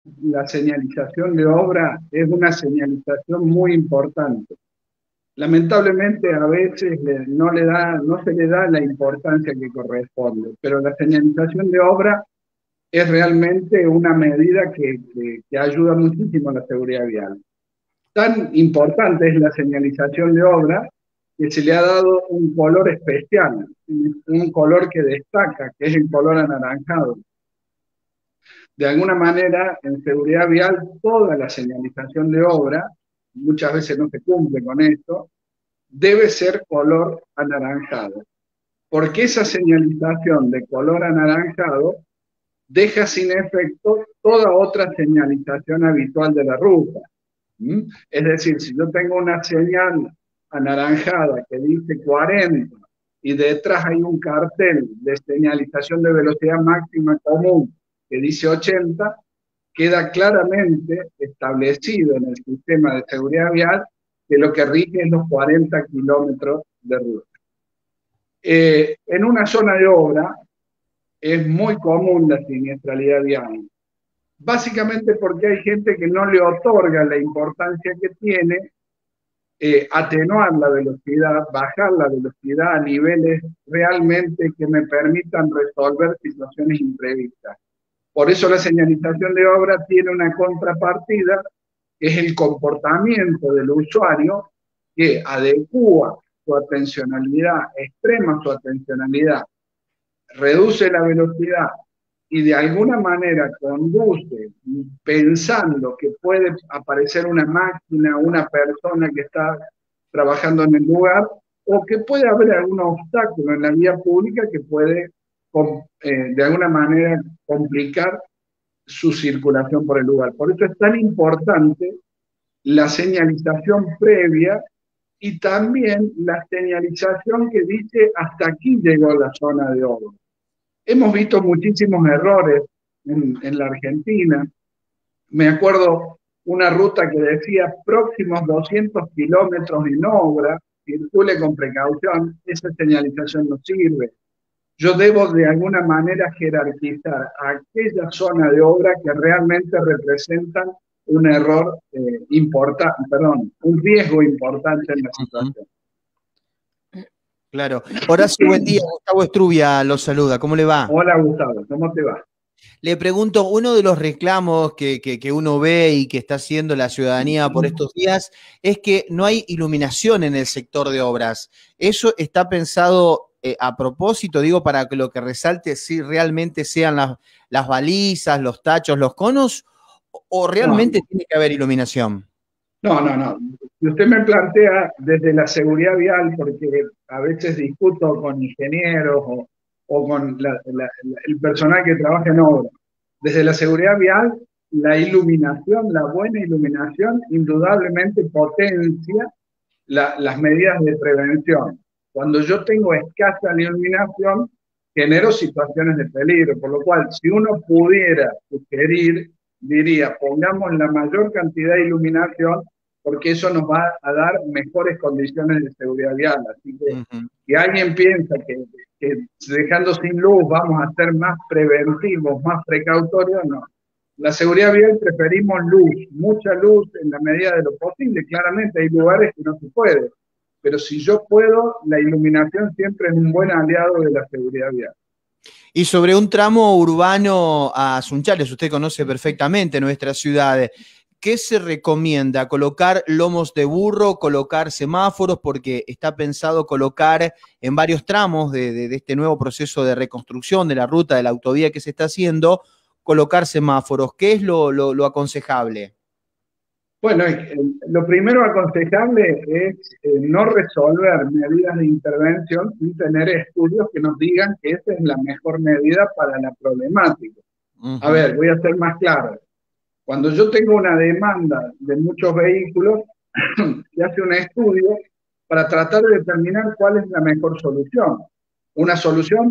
la señalización de obra es una señalización muy importante. Lamentablemente a veces no se le da la importancia que corresponde, pero la señalización de obra es realmente una medida que ayuda muchísimo a la seguridad vial. Tan importante es la señalización de obra que se le ha dado un color especial, un color que destaca, que es el color anaranjado. De alguna manera, en seguridad vial, toda la señalización de obra, muchas veces no se cumple con esto, debe ser color anaranjado, porque esa señalización de color anaranjado deja sin efecto toda otra señalización habitual de la ruta. ¿Mm? Es decir, si yo tengo una señal anaranjada que dice 40 y detrás hay un cartel de señalización de velocidad máxima común que dice 80, queda claramente establecido en el sistema de seguridad vial que lo que rige es los 40 kilómetros de ruta. En una zona de obra es muy común la siniestralidad vial, básicamente porque hay gente que no le otorga la importancia que tiene atenuar la velocidad, bajar la velocidad a niveles realmente que me permitan resolver situaciones imprevistas. Por eso la señalización de obra tiene una contrapartida, que es el comportamiento del usuario, que adecua su atencionalidad, extrema su atencionalidad, reduce la velocidad y de alguna manera conduce pensando que puede aparecer una máquina, una persona que está trabajando en el lugar, o que puede haber algún obstáculo en la vía pública que puede de alguna manera complicar su circulación por el lugar. Por eso es tan importante la señalización previa y también la señalización que dice hasta aquí llegó la zona de obra. Hemos visto muchísimos errores en la Argentina. Me acuerdo una ruta que decía próximos 200 kilómetros en obra, circule con precaución, esa señalización no sirve. Yo debo de alguna manera jerarquizar aquella zona de obra que realmente representan un error importante, perdón, un riesgo importante en la situación. Claro. Horacio, buen día. Gustavo Estrubia lo saluda. ¿Cómo le va? Hola, Gustavo. ¿Cómo te va? Le pregunto, uno de los reclamos que uno ve y que está haciendo la ciudadanía por estos días es que no hay iluminación en el sector de obras. ¿Eso está pensado a propósito, digo, para que lo que resalte si realmente sean las balizas, los tachos, los conos, o realmente tiene que haber iluminación? No. Si usted me plantea desde la seguridad vial, porque a veces discuto con ingenieros o con el personal que trabaja en obra, desde la seguridad vial, la iluminación, la buena iluminación, indudablemente potencia las medidas de prevención. Cuando yo tengo escasa iluminación, genero situaciones de peligro, por lo cual, si uno pudiera sugerir, diría, pongamos la mayor cantidad de iluminación, porque eso nos va a dar mejores condiciones de seguridad vial. Así que, si alguien piensa que dejando sin luz vamos a ser más preventivos, más precautorios, no. La seguridad vial preferimos luz, mucha luz en la medida de lo posible. Claramente hay lugares que no se puede, pero si yo puedo, la iluminación siempre es un buen aliado de la seguridad vial. Y sobre un tramo urbano a Sunchales, usted conoce perfectamente nuestra ciudad, ¿qué se recomienda? ¿Colocar lomos de burro, colocar semáforos? Porque está pensado colocar en varios tramos de este nuevo proceso de reconstrucción de la ruta, de la autovía que se está haciendo, colocar semáforos. ¿Qué es lo aconsejable? Bueno, lo primero aconsejable es no resolver medidas de intervención sin tener estudios que nos digan que esa es la mejor medida para la problemática. A ver, voy a ser más claro. Cuando yo tengo una demanda de muchos vehículos, se hace un estudio para tratar de determinar cuál es la mejor solución. Una solución,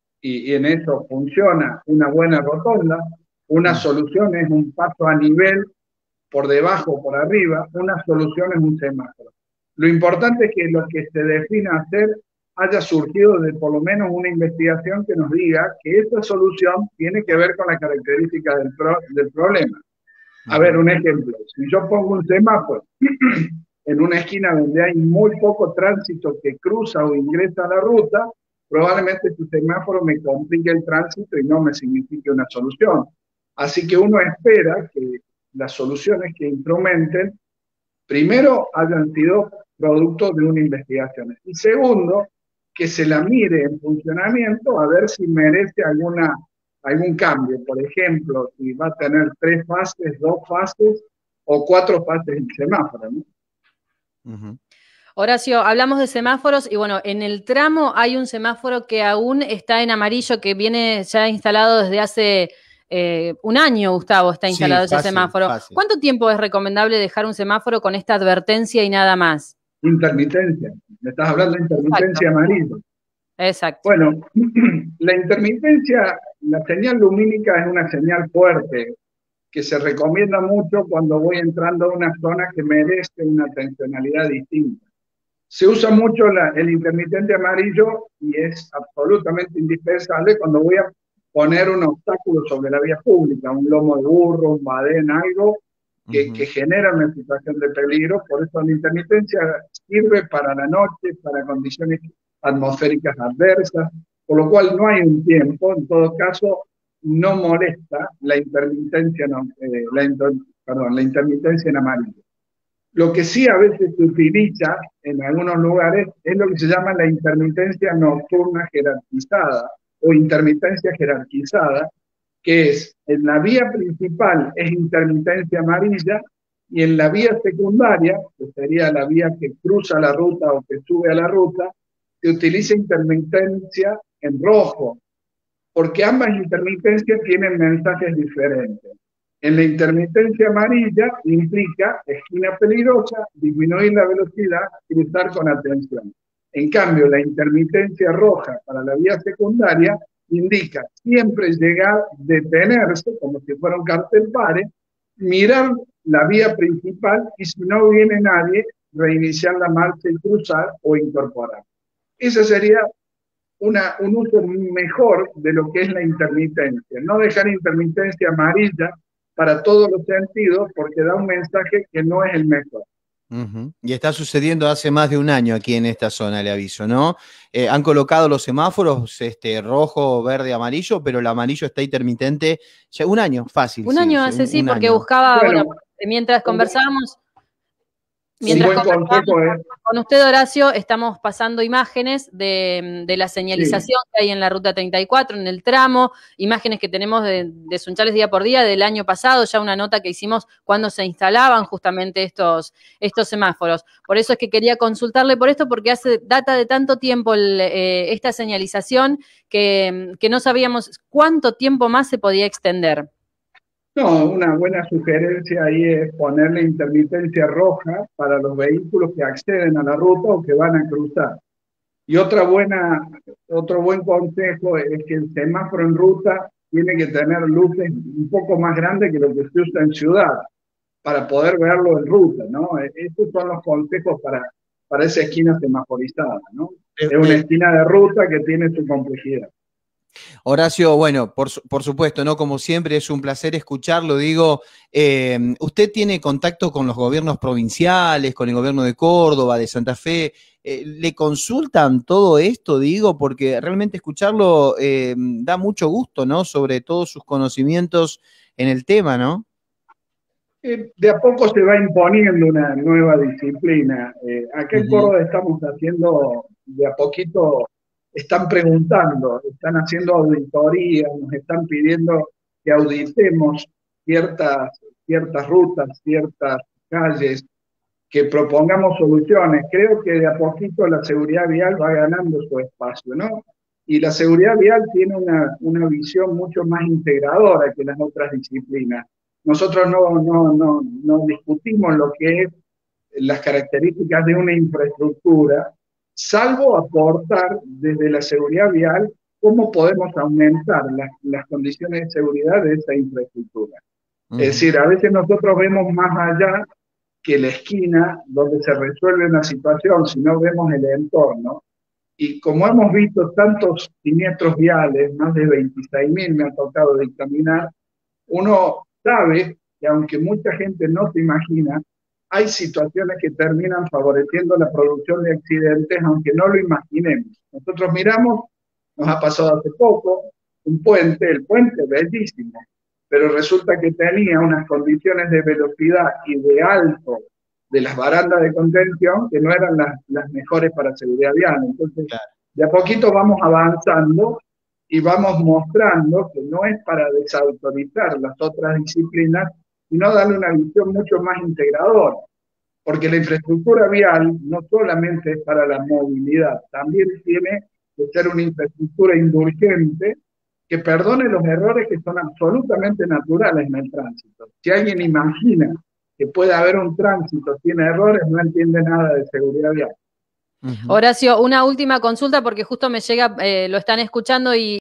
y en eso funciona una buena rotonda, una solución es un paso a nivel por debajo o por arriba, una solución es un semáforo. Lo importante es que lo que se defina hacer haya surgido de por lo menos una investigación que nos diga que esa solución tiene que ver con las características del problema. A ver, un ejemplo. Si yo pongo un semáforo en una esquina donde hay muy poco tránsito que cruza o ingresa a la ruta, probablemente tu semáforo me complique el tránsito y no me signifique una solución. Así que uno espera que las soluciones que instrumenten, primero, hayan sido producto de una investigación. Y segundo, que se la mire en funcionamiento a ver si merece algún cambio. Por ejemplo, si va a tener 3 fases, 2 fases o 4 fases el semáforo, ¿no? Horacio, hablamos de semáforos y bueno, en el tramo hay un semáforo que aún está en amarillo, que viene ya instalado desde hace un año, Gustavo, está instalado ese semáforo. Fácil. ¿Cuánto tiempo es recomendable dejar un semáforo con esta advertencia y nada más? Intermitencia. Me estás hablando de intermitencia amarilla. Exacto. Bueno, la intermitencia, la señal lumínica es una señal fuerte que se recomienda mucho cuando voy entrando a una zona que merece una atencionalidad distinta. Se usa mucho el intermitente amarillo y es absolutamente indispensable cuando voy a poner un obstáculo sobre la vía pública, un lomo de burro, un badén, algo que genera una situación de peligro. Por eso la intermitencia sirve para la noche, para condiciones atmosféricas adversas, por lo cual no hay un tiempo. En todo caso, no molesta la intermitencia, la intermitencia en amarillo. Lo que sí a veces se utiliza en algunos lugares es lo que se llama la intermitencia nocturna jerarquizada o intermitencia jerarquizada, que es en la vía principal es intermitencia amarilla y en la vía secundaria, que sería la vía que cruza la ruta o que sube a la ruta, se utiliza intermitencia en rojo, porque ambas intermitencias tienen mensajes diferentes. En la intermitencia amarilla implica esquina peligrosa, disminuir la velocidad, cruzar con atención. En cambio, la intermitencia roja para la vía secundaria indica siempre llegar, detenerse, como si fuera un cartel pare, mirar la vía principal y si no viene nadie, reiniciar la marcha y cruzar o incorporar. Ese sería un uso mejor de lo que es la intermitencia. No dejar intermitencia amarilla para todos los sentidos porque da un mensaje que no es el mejor. Y está sucediendo hace más de un año aquí en esta zona, le aviso, ¿no? Han colocado los semáforos rojo, verde, amarillo, pero el amarillo está intermitente ya un año, fácil. Un año hace, sí, porque año. Buscaba, bueno, mientras conversábamos... Mientras conversamos con usted, Horacio, estamos pasando imágenes de la señalización que hay en la Ruta 34, en el tramo, imágenes que tenemos de Sunchales día por día del año pasado, ya una nota que hicimos cuando se instalaban justamente estos semáforos. Por eso es que quería consultarle por esto, porque data de tanto tiempo esta señalización que no sabíamos cuánto tiempo más se podía extender. No, una buena sugerencia ahí es ponerle intermitencia roja para los vehículos que acceden a la ruta o que van a cruzar. Y otro buen consejo es que el semáforo en ruta tiene que tener luces un poco más grandes que lo que se usa en ciudad para poder verlo en ruta, ¿no? Estos son los consejos para esa esquina semaforizada, ¿no? Es una esquina de ruta que tiene su complejidad. Horacio, bueno, por supuesto, ¿no? Como siempre, es un placer escucharlo. Digo, usted tiene contacto con los gobiernos provinciales, con el gobierno de Córdoba, de Santa Fe. ¿Le consultan todo esto, digo? Porque realmente escucharlo da mucho gusto, ¿no? Sobre todos sus conocimientos en el tema, ¿no? De a poco se va imponiendo una nueva disciplina. Acá en Córdoba estamos haciendo de a poquito... Están preguntando, están haciendo auditorías, nos están pidiendo que auditemos ciertas rutas, ciertas calles, que propongamos soluciones. Creo que de a poquito la seguridad vial va ganando su espacio, ¿no? Y la seguridad vial tiene una visión mucho más integradora que las otras disciplinas. Nosotros no discutimos lo que es las características de una infraestructura, salvo aportar desde la seguridad vial cómo podemos aumentar las condiciones de seguridad de esa infraestructura. Es decir, a veces nosotros vemos más allá que la esquina donde se resuelve una situación, sino vemos el entorno. Y como hemos visto tantos siniestros viales, más de 26.000 me ha tocado dictaminar, uno sabe y aunque mucha gente no se imagina, hay situaciones que terminan favoreciendo la producción de accidentes, aunque no lo imaginemos. Nosotros miramos, nos ha pasado hace poco, un puente, el puente bellísimo, pero resulta que tenía unas condiciones de velocidad y de alto de las barandas de contención que no eran las mejores para seguridad vial. Entonces, de a poquito vamos avanzando y vamos mostrando que no es para desautorizar las otras disciplinas, sino darle una visión mucho más integradora. Porque la infraestructura vial no solamente es para la movilidad, también tiene que ser una infraestructura indulgente que perdone los errores que son absolutamente naturales en el tránsito. Si alguien imagina que puede haber un tránsito sin errores, no entiende nada de seguridad vial. Horacio, una última consulta porque justo me llega, lo están escuchando y